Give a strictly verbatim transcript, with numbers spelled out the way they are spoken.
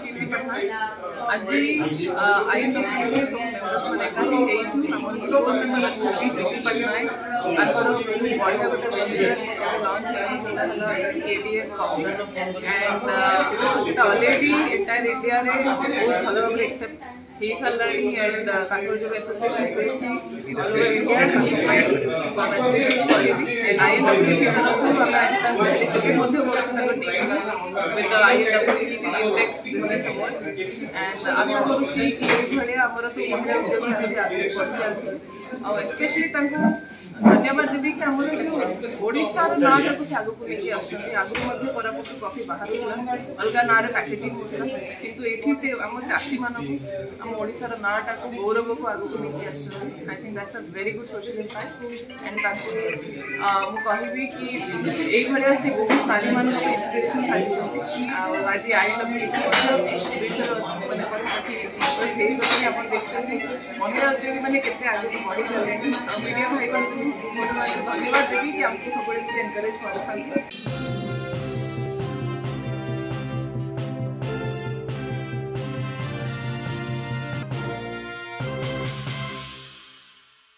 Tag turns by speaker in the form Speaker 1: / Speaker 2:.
Speaker 1: आज I N छब्बीस पटनायक बढ़िया गोटे venture launch already entire India रे बहुत भल भाव एक्सेप्ट हो सारा एंड ताकर जो association all over India I N W की तरफ से with the I N W C Index Business Awards and आशा करुच्ची कि ये आमर सब महिला उद्योगी आगे बढ़ चलती और स्पेशली धन्यवाद देवी कि आमर जो ओडिशार नाटा को से आगु को लेके आसुछी आगु मध्ये कोरापुट कॉफी बाहर अलग ना रे पैकेजिंग होता किंतु एठी से आम चाषी मानक आम ओडिशार नाटा को गौरव को आगु को लेके आसुछी I think that's a very good social impact and ताको मु कहबी कि एई भलिया से बहुत नारी मानक इंस्पिरेशन साजिछ आज आई डब्ल्यू सी मैंने आप देखते महिला उद्योगी मैंने केते आगे बढ़ी चले मीडिया भाई धन्यवाद देवी कि आमको सब एनकरेज कर।